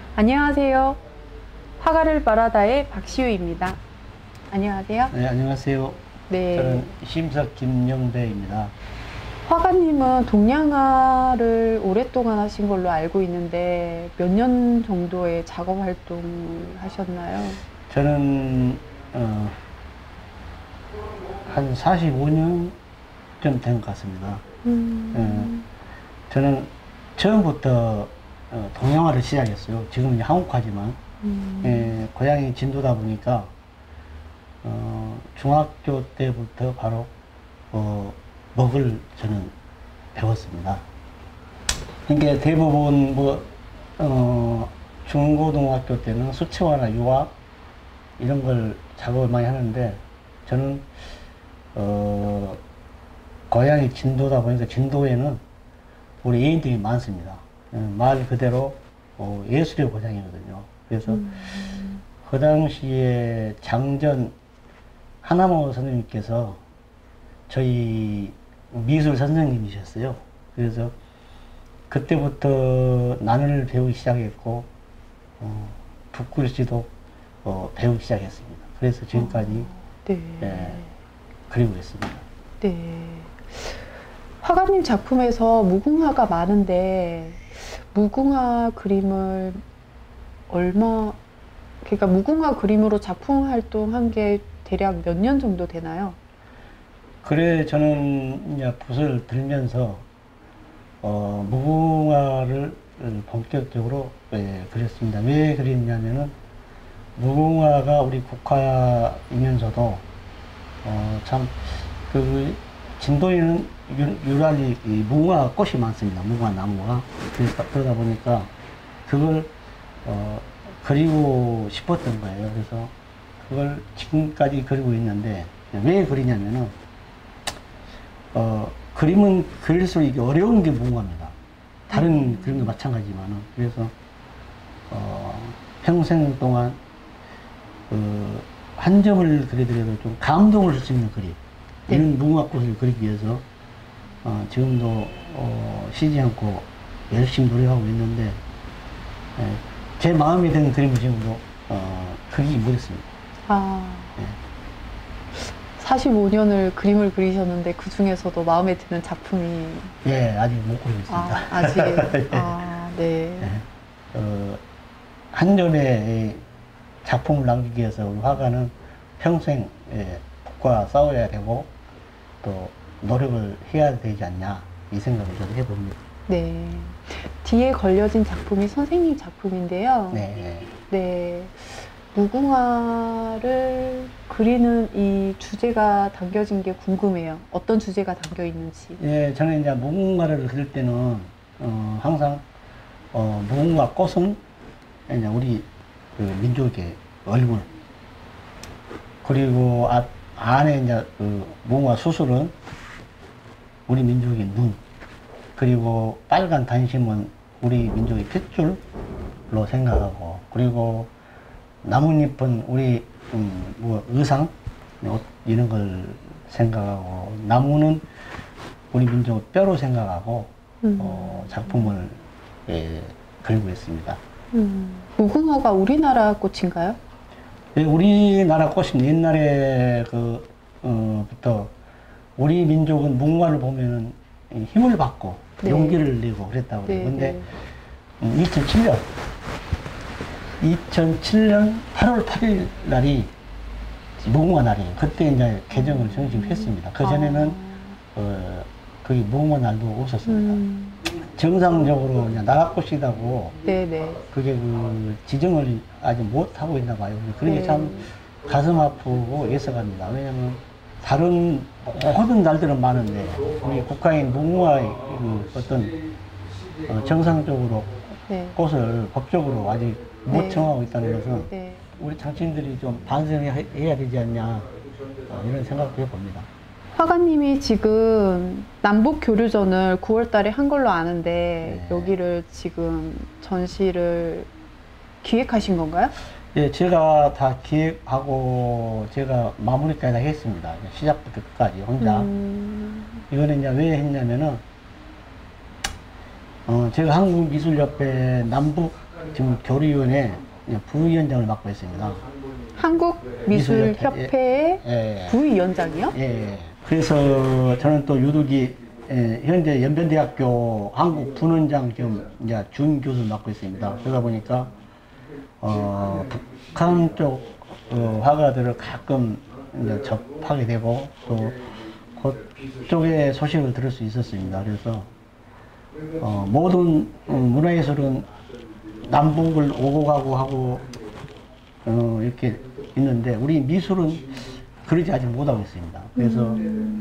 안녕하세요. 화가를 바라다의 박시우입니다. 안녕하세요. 네, 안녕하세요. 네. 저는 심석 김영배입니다. 화가님은 동양화를 오랫동안 하신 걸로 알고 있는데 몇 년 정도의 작업 활동을 하셨나요? 저는 한 45년 좀 된 것 같습니다. 저는 처음부터 동양화를 시작했어요. 지금은 이제 한국화지만 고향이 진도다 보니까 중학교 때부터 바로 먹을 저는 배웠습니다. 이게 대부분 중고등학교 때는 수채화나 유화 이런 걸 작업을 많이 하는데 저는 고향이 진도다 보니까 진도에는 우리 예인들이 많습니다. 말 그대로 예술의 고장이거든요. 그래서 그 당시에 장전 하나모 선생님께서 저희 미술 선생님이셨어요. 그래서 그때부터 난을 배우기 시작했고 붓글씨도 배우기 시작했습니다. 그래서 지금까지 네. 그리고 있습니다. 네. 화가님 작품에서 무궁화가 많은데 무궁화 그림을 그러니까 무궁화 그림으로 작품 활동한 게 대략 몇 년 정도 되나요? 그래 저는 이제 붓을 들면서 무궁화를 본격적으로 그렸습니다. 왜 그랬냐면은 무궁화가 우리 국화이면서도 참 그 진도에는 유달리 무궁화 꽃이 많습니다. 무궁화 나무가. 그러다 보니까 그걸 그리고 싶었던 거예요. 그래서 그걸 지금까지 그리고 있는데 왜 그리냐면은 그림은 그릴수록 이게 어려운 게 무궁화입니다. 다른 그림도 마찬가지지만은. 그래서 평생 동안 한 점을 그리더라도 좀 감동을 줄 수 있는 그림, 이런 무궁화꽃을 그리기 위해서 지금도 쉬지 않고 열심히 노력하고 있는데 제 마음에 드는 그림을 지금도 그리지 못했습니다. 네. 45년을 그림을 그리셨는데 그 중에서도 마음에 드는 작품이 아직 못 그리고 있습니다. 아직 네. 한 점의 작품을 남기기 위해서 우리 화가는 평생 붓과 싸워야 되고 또 노력을 해야 되지 않냐, 이 생각을 좀 해봅니다. 네. 뒤에 걸려진 작품이 선생님 작품인데요. 네. 무궁화를 그리는 이 주제가 담겨진 게 궁금해요. 어떤 주제가 담겨 있는지. 저는 이제 무궁화를 그릴 때는 항상 무궁화 꽃은 이제 우리 그 민족의 얼굴, 그리고 안에 이제 그 무궁화 수술은 우리 민족의 눈, 그리고 빨간 단심은 우리 민족의 핏줄로 생각하고, 그리고 나뭇잎은 우리 의상, 옷 이런 걸 생각하고, 나무는 우리 민족의 뼈로 생각하고 작품을 그리고 있습니다. 무궁화가 우리나라 꽃인가요? 우리나라 꽃은 옛날에 부터 우리 민족은 무궁화를 보면은 힘을 받고 용기를 내고 그랬다고 그래요. 근데 2007년 8월 8일 날이 무궁화 날이에요. 그때 이제 개정을 정식했습니다. 그 전에는 거기 무궁화 날도 없었습니다. 정상적으로 그냥 나라꽃이라고 그게 그 지정을 아직 못 하고 있나 봐요. 그게 참 가슴 아프고 예서갑니다. 왜냐면 다른 모든 날들은 많은데 우리 국가인 무궁화의 어떤 정상적으로 꽃을 법적으로 아직 못 정하고 있다는 것은 우리 장친들이 좀 반성해야 되지 않냐, 이런 생각도 해봅니다. 화가님이 지금 남북 교류전을 9월 달에 한 걸로 아는데 여기를 지금 전시를 기획하신 건가요? 제가 다 기획하고 제가 마무리까지 다 했습니다. 시작부터 끝까지 혼자. 이거는 이제 왜 했냐면은 제가 한국미술협회 남북 지금 교류위원회 부위원장을 맡고 있습니다. 한국미술협회의 예. 부위원장이요? 예. 그래서 저는 또 유독이 현재 연변대학교 한국 분원장 겸 이제准교수를 맡고 있습니다. 그러다 보니까 북한 쪽 화가들을 가끔 이제 접하게 되고 또 그쪽의 소식을 들을 수 있었습니다. 그래서 모든 문화예술은 남북을 오고 가고 하고 이렇게 있는데 우리 미술은 그러지 아직 못하고 있습니다. 그래서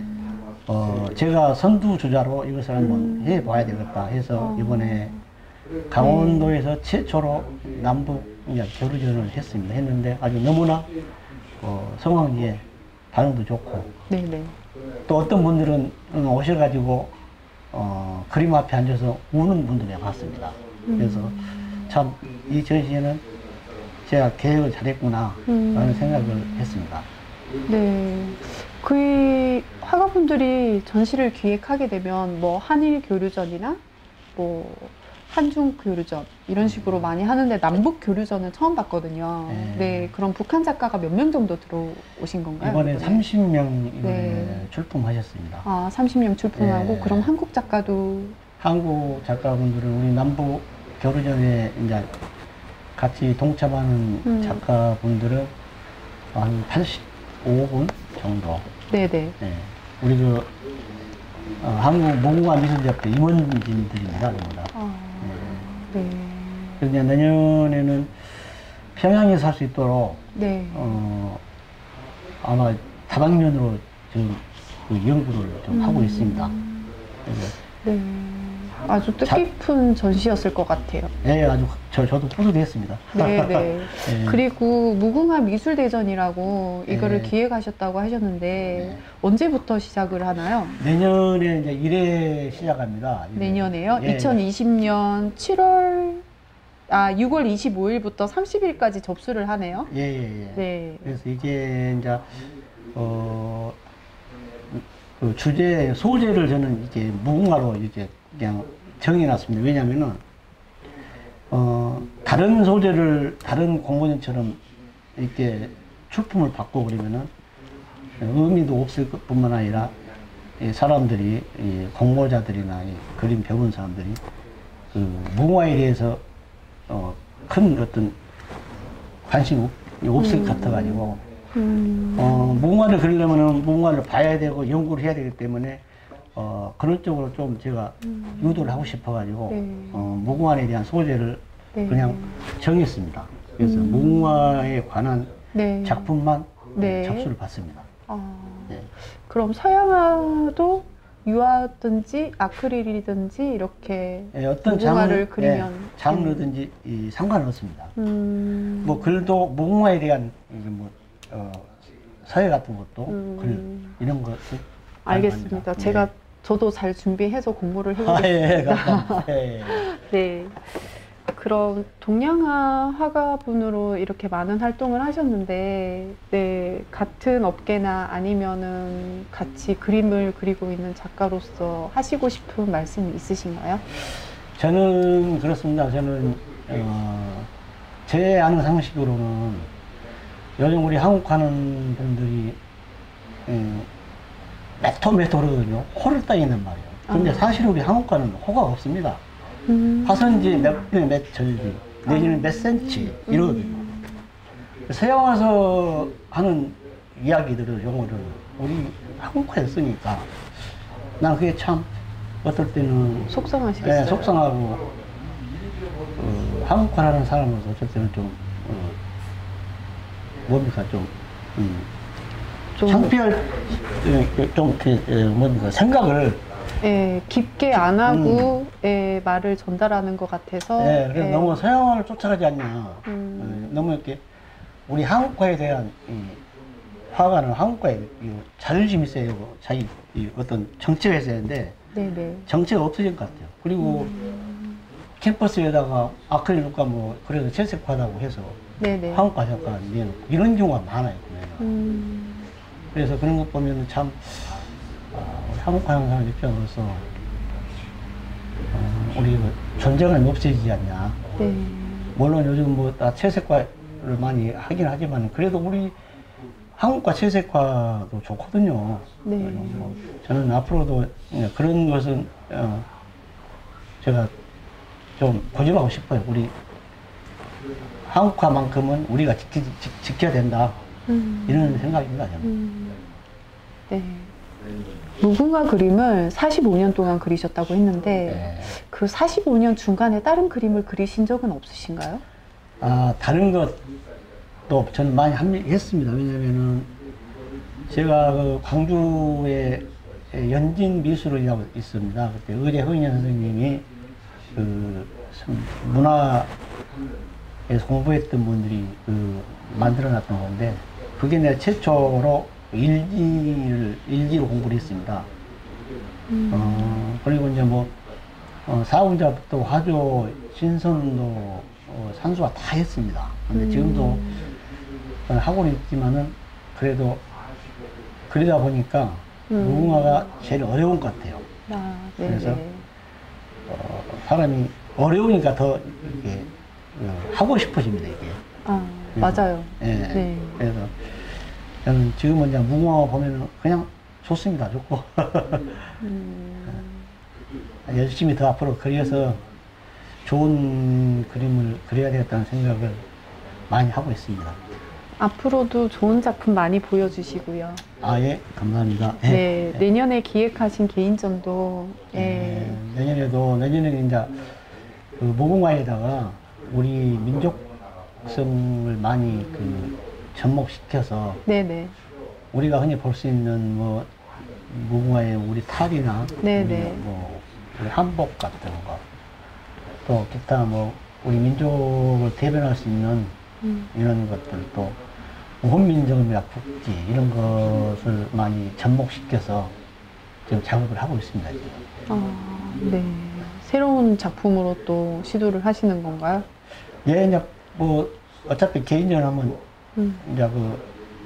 제가 선두주자로 이것을 한번 해봐야 되겠다 해서 이번에 강원도에서 최초로 남북 교류전을 했는데 아주 너무나 성황리에 반응도 좋고 네네. 또 어떤 분들은 오셔가지고 그림 앞에 앉아서 우는 분들이 봤습니다. 그래서 참 이 전시회는 제가 계획을 잘했구나 라는 생각을 했습니다. 네. 그 화가분들이 전시를 기획하게 되면 뭐 한일 교류전이나 뭐 한중 교류전 이런 식으로 많이 하는데 남북 교류전은 처음 봤거든요. 네. 그럼 북한 작가가 몇 명 정도 들어오신 건가요? 이번에 30명 네. 출품하셨습니다. 아, 30명 출품하고 네. 그럼 한국 작가도 한국 작가분들은 우리 남북 교류전에 이제 같이 동참하는 작가분들은 한 85분 정도. 네네. 네. 우리 한국 무궁화 미술협회 임원진들입니다. 네. 그래서 내년에는 평양에서 할 수 있도록 네. 아마 다방면으로 지금 그 연구를 좀 하고 있습니다. 네. 아주 뜻깊은 전시였을 것 같아요. 네, 아주 저도 뿌듯했습니다. 네네. 네. 그리고 무궁화 미술대전이라고 이거를 네. 기획하셨다고 하셨는데 네. 언제부터 시작을 하나요? 내년에 이제 1회 시작합니다. 1회. 내년에요? 예. 2020년 6월 25일부터 30일까지 접수를 하네요. 예. 네. 그래서 이제 이제 그 주제 소재를 저는 이제 무궁화로 이제 그냥 정해놨습니다. 왜냐면은 다른 소재를 다른 공모전처럼 이렇게 출품을 받고 그러면은 의미도 없을 뿐만 아니라 이 사람들이 이 공모자들이나 이 그림 배운 사람들이 그 무궁화에 대해서 큰 어떤 관심이 없을 것 같아가지고 무궁화를 그리려면은 무궁화를 봐야 되고 연구를 해야 되기 때문에 그런 쪽으로 좀 제가 유도를 하고 싶어가지고 네. 무궁화에 대한 소재를 네. 그냥 정했습니다. 그래서 무궁화에 관한 네. 작품만 네. 접수를 받습니다. 네. 그럼 서양화도 유화든지 아크릴이든지 이렇게 어떤 무궁화를 그리면 장르든지 상관없습니다. 뭐 글도 무궁화에 대한 이제 뭐 서예 같은 것도 글 이런 것을 알겠습니다. 네. 제가 저도 잘 준비해서 공부를 해보겠습니다. 예, 감사합니다. 예. 네. 그럼 동양화 화가분으로 이렇게 많은 활동을 하셨는데, 네, 같은 업계나 아니면은 같이 그림을 그리고 있는 작가로서 하시고 싶은 말씀이 있으신가요? 저는 그렇습니다. 저는 제 아는 상식으로는 요즘 우리 한국 하는 분들이 메토거든요. 호를 따이는 말이에요. 근데 사실 우리 한국과는 호가 없습니다. 화선지 몇 절지 내지는 몇 센치 이러거든요. 서양 와서 하는 이야기들을 용어를 우리 한국화에 쓰니까 난 그게 참 어떨 때는 속상하시겠어요? 네, 속상하고 한국화라는 사람으로서 어쩔 때는 좀 뭡니까 좀 창피할 좀 뭡니까 생각을 예, 깊게 안 하고 예, 말을 전달하는 것 같아서 네, 그래서 예. 너무 서양화를 쫓아가지 않냐. 너무 이렇게 우리 한국화에 대한 화가는 한국화에 자존심이 있어야 되고 자기 어떤 정체가 있어야 되는데 네네. 정체가 없어진 것 같아요. 그리고 캠퍼스에다가 아크릴 녹화 뭐 그래서 채색화다고 해서 네네. 한국화 작가 이런 경우가 많아요. 그래서 그런 것 보면 참 우리 한국화 하는 사람 입장으로서 우리 존재감이 없어지지 않냐. 네. 물론 요즘 뭐 다 채색화를 많이 하긴 하지만 그래도 우리 한국과 채색화도 좋거든요. 네. 뭐 저는 앞으로도 그런 것은 제가 좀 고집하고 싶어요. 우리 한국화만큼은 우리가 지켜야 된다. 이런 생각입니다. 저는. 네. 무궁화 그림을 45년 동안 그리셨다고 했는데 네. 그 45년 중간에 다른 그림을 그리신 적은 없으신가요? 아, 다른 것도 저는 많이 했습니다. 왜냐면은 제가 그 광주에 연진미술이라고 있습니다. 그때 의례 허인현 선생님이 그 문화에서 공부했던 분들이 그 만들어놨던 건데 그게 내가 최초로 일지로 공부를 했습니다. 그리고 이제 뭐 사운자부터 화조, 신선도, 산수화 다 했습니다. 근데 지금도 하고는 있지만은 그래도 그러다 보니까 무궁화가 제일 어려운 것 같아요. 아, 그래서 사람이 어려우니까 더 이렇게 하고 싶어집니다, 이게. 아, 그래서, 맞아요. 예. 네. 그래서 저는 지금은 그냥 무궁화 보면은 그냥 좋습니다, 좋고. 열심히 더 앞으로 그려서 좋은 그림을 그려야 되겠다는 생각을 많이 하고 있습니다. 앞으로도 좋은 작품 많이 보여주시고요. 아, 예, 감사합니다. 네, 내년에 기획하신 개인전도 내년에는 이제 그 무궁화에다가 우리 민족성을 많이 그 접목시켜서 네네. 우리가 흔히 볼 수 있는 뭐 무궁화의 우리 탈이나 네네. 뭐 우리 한복 같은 거 또 기타 뭐 우리 민족을 대변할 수 있는 이런 것들 또 혼민정음이나 국지 이런 것을 많이 접목시켜서 지금 작업을 하고 있습니다. 지금. 아, 네. 새로운 작품으로 또 시도를 하시는 건가요? 예, 이제 뭐 어차피 개인전 하면 이제 그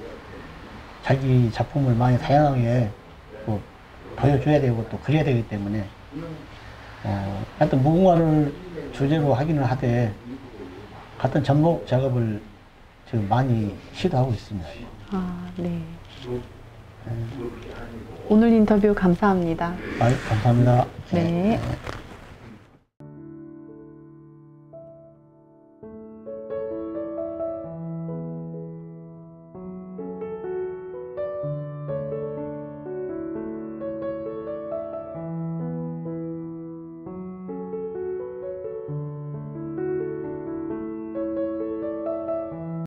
자기 작품을 많이 다양하게 뭐 보여줘야 되고 또 그려야 되기 때문에 하여튼 무궁화를 주제로 하기는 하되 같은 접목 작업을 지금 많이 시도하고 있습니다. 아, 네. 오늘 인터뷰 감사합니다. 감사합니다. 네.